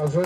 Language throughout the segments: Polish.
piłkarzy.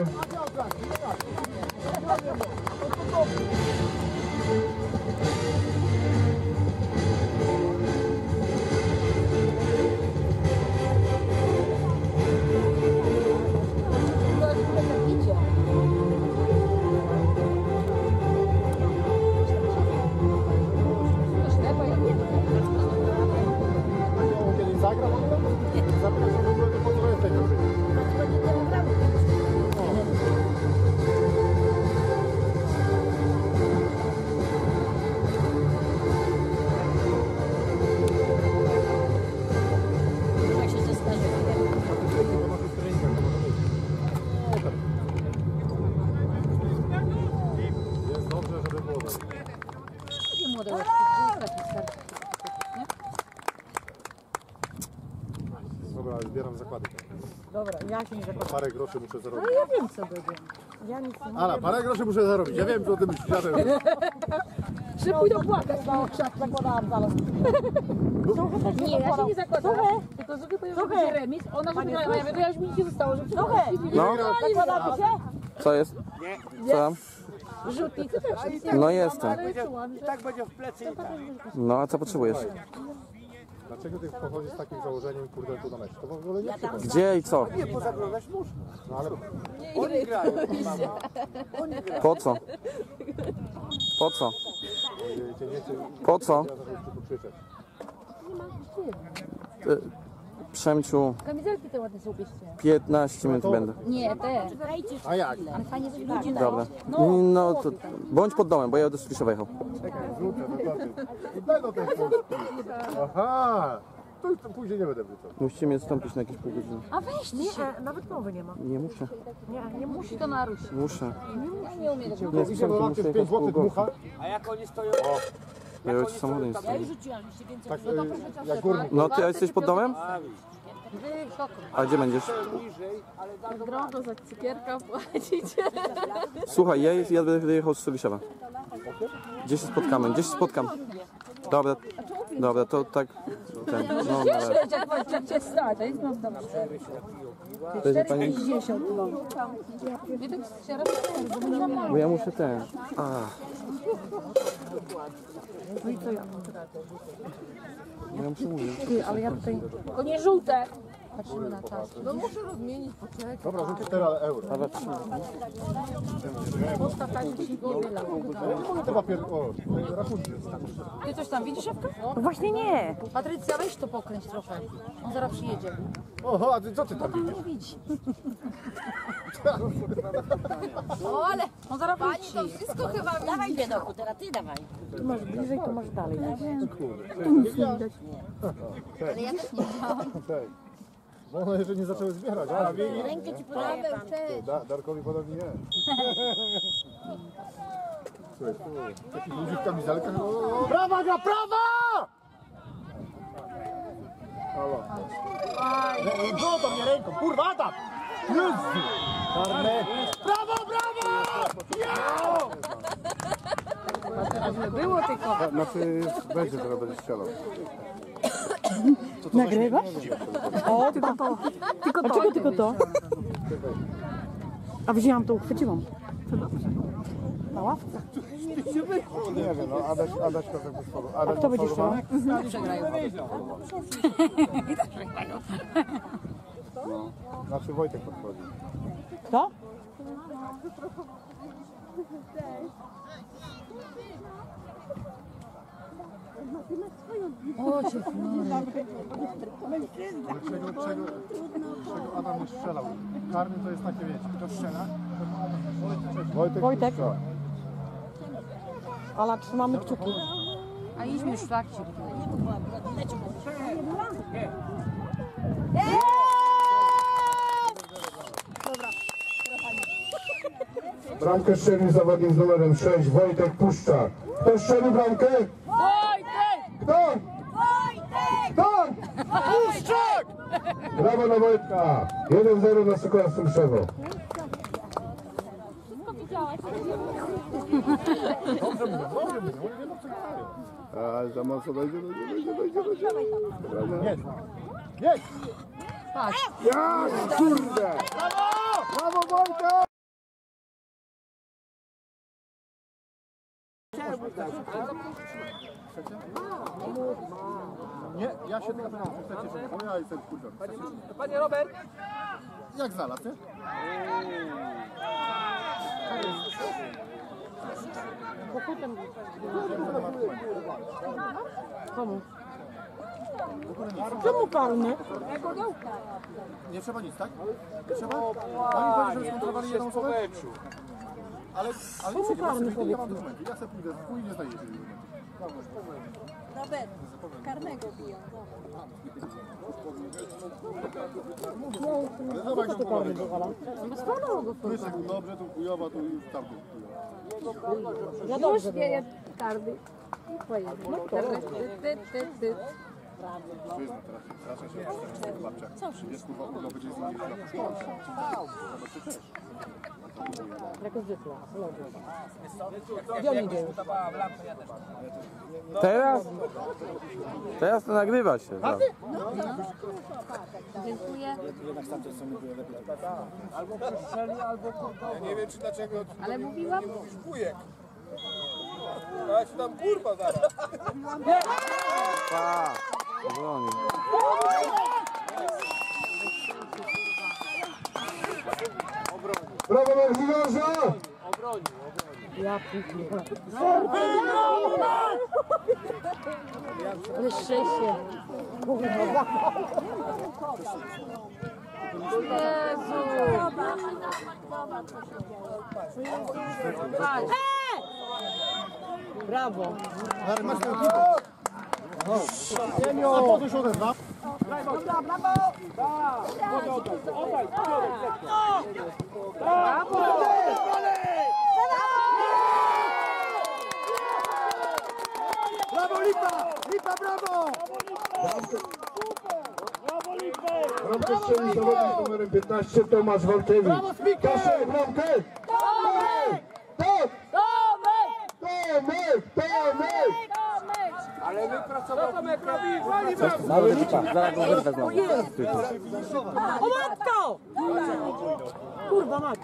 Dobra, zbieram zakłady. Dobra, ja się nie zakładam. Parę groszy muszę zarobić. No ja wiem co będzie. Ja nic nie Ala, parę groszy muszę zarobić. Ja wiem, co o tym myślisz. Szybko pójdą płakać, no zakładałam zaraz. Nie, ja się nie zakładam. Tylko Zuki powiedział, że będzie remis. Ona się powiedziała, a ja mówię, ja już mi nic nie zostało, że trochę. No. Zakładamy się? Co jest? Co tam? Rzutnicy też. No jestem. I tak będzie w plecy i tak. No a co potrzebujesz? Dlaczego ty pochodzisz z takim założeniem, kurde, tu na mecz? To w ogóle nie przychodzi. Gdzie i co? Nie, pozaglądać muszę. No ale Oni grają, mama. Oni grają. Po co? Po co? cię nie chcę... Po co? Ja zaraz tu pokrzyczeć. Przemciu, Kamizelki te ładne są bierzcie. 15 minut będę. Nie, te. A jak? Ale fajnie, że ludzi Dobra. No to bądź pod domem, bo ja do Spisza wjechał. Czekaj, zrzucę, dokładnie. Daj do tej pustki. Aha! To później nie będę wrzucał. Musicie mnie zastąpić na jakieś pół godziny. A weź nie, nawet mowy nie ma. Nie muszę. Nie musi to narusić. Muszę. Nie umie tego. Nie Idzie chcę, do to lampy muszę w 5 jechać pół zł godziny. dmucha. A jak oni stoją? Ja już samochodem nie stoję. Tak, jak górnik. No ty jesteś pod domem? A gdzie będziesz? Niżej, ale tam Drogo za cukierka płacicie. Słuchaj, ja będę jechał z Soliszewa. Gdzie się spotkamy? Gdzie się spotkam? Dobra, dobra, to tak. Ten, no, ale... Jak cię stać, a jest mam tam To jest pani... 50 kg. Nie tak się robi, Bo ja muszę ten. no i co ja? Ja muszę mówić. Ty, ale ja tutaj... To nie żółte! Patrzymy na czas. No muszę rozmienić, poczekaj. Dobra, rzuć 4 euro. Ale... Postaw tak, żeby się nie wylał. Ja nie mogę te papier... O, rachunki. Ty coś tam widzisz, Ewka? No właśnie nie. Patrycja, weź to pokręć trochę. On zaraz przyjedzie. Oho, a ty co ty tam widzisz? Nie widzi. O, ale on zaraz wróci. To wszystko chyba widzi. Dawaj biedoku, teraz ty dawaj. Tu masz bliżej, to masz dalej. Ale ja też nie widziałam. Cześć. No one jeszcze nie zaczęły zbierać, a Rękę ci podaję pan. Darkowi podobnie nie. Słuchaj, takich ludzi w kamizelkach. Prawa gra, prawa! Halo. Co to mnie ręką? Kurwa, Adam! Jezu! Brawo, brawo! Nie było tylko. Znaczy, będzie teraz będzie strzelał. Nagrywasz? O, tylko to. Tylko to. A czego tylko to? A wzięłam to, uchwyciłam. To dobrze. Na ławce. Nie wiem, no Adaś to jakby słowo. A kto będzie strzelał? Przegrają. No, znaczy Wojtek podchodzi. Kto? O, cię Czego Adam nie strzelał? Karny to jest takie, wiecie, kto strzela? Wojtek. strzela. Ala, trzymamy kciuki. A idźmy już szlakcie. Bramkę strzelił zawodnik z numerem 6, Wojtek Puszcza. Kto strzelił bramkę? Wojtek! Kto? Kto? Puszczak! Brawo na Wojtka. 1-0 na Sokolowskim Krzewo. A za mocno dojdzie. Jedź! Jedź! Patrz. Ja, kurde! Brawo Wojtek! Nie, ja się tylko teraz chcecie, bo ja jestem kurwa. Panie Robert! Jak znalazł, nie? Czemu karny? Nie trzeba nic, tak? Nie trzeba? Oni powiedzieli, że skontrolowali jedną osobę? Ale nie karny, ja mam dokumenty. Ja sobie pójdę, nie znajdę się Robert, karnego biją. Ale zobacz, jak to pomaga. Tu jest dobrze, tu chujowa, tu już tamty chujowa. Ja dobrze wieje karny. Przyznam teraz, strasznie się z babcia. Jest kurwa, kurwa, będzie z nimi w szkole. Zobaczcie też. Jako zwykle. Gdzie oni dzieją? Teraz to nagrywa się. No. Dziękuję. Ja nie wiem, czy dlaczego... Ale mówiłam? Wujek. Ja się tam kurwa zaraz. Pa! Broni. Brawo, Marzywarza! Ja pierdolę. Ale szczęście. Brawo. Masz tę ekipę. A po co się odezwa? Brawo Lipa! Lipa, brawo! Bramkę strzelił zawodnik numerem 15 Tomasz Walkiewicz. Kaszę bramkę! Tomek! Tak! Tomek! Ale my pracowaliśmy. Tomek robi! Zaraz go wyrwę znowu. O matko! Kurwa mać.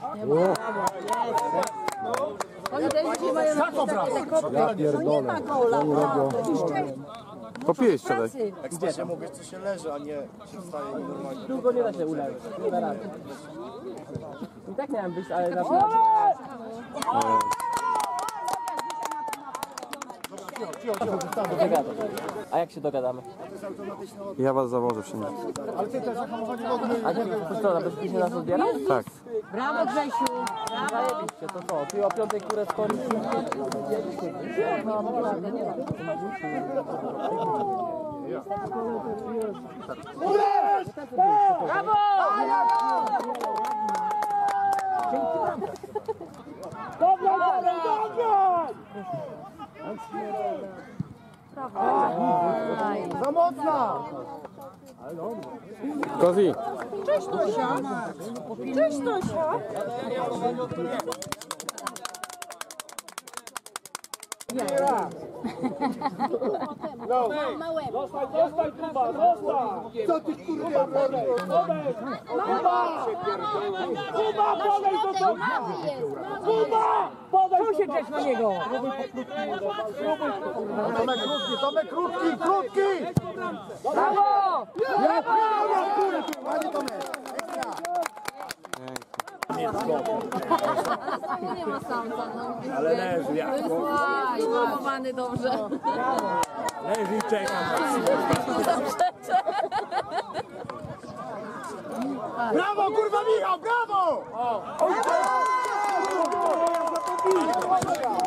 Oni też dzisiaj mają Ja pierdolę. Oni robią. Popiłeś wczoraj. Gdzie? Mówisz, co się leży, a nie się wstaje normalnie. Długo nie da się uleczyć, nie da rady. I tak miałem być, ale na przykład... A jak się dogadamy? Ja was zawożę wszędzie. Ale ty też zahamowanie wodne. A jak to co, będziesz się nas odbierał? Tak. Brawo Grzesiu. Zajebiście, to co? Ty o 5 kurę skąd? Za mocna! Kozi. Cześć Tosia. Cześć Tosia. Co ty kurwa robisz? Co się drzeć na niego? Tomek krótki, krótki! Brawo! Ja pierdolę, kurwa! Panie Tomek! Nie ma samca, no. Ale leży, jak Złapowany dobrze. leży i czekam. Brawo, kurwa Michał, brawo!